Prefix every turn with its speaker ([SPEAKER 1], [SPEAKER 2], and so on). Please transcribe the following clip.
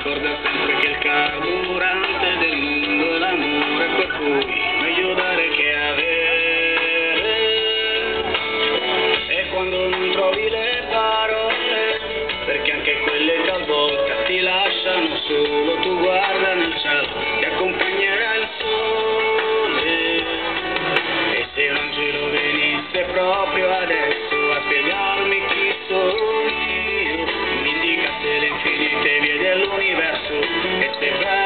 [SPEAKER 1] ricorda sempre che il carburante del mondo è l'amore, per cui meglio dare che avere. E quando non trovi le parole, perché anche quelle talvolta ti lasciano solo, tu guarda nel cielo, ti accompagnerà il sole. E se un angelo venisse proprio adesso a spiegarmi chi sono io, mi indicasse le infinite vie dell'universo, e se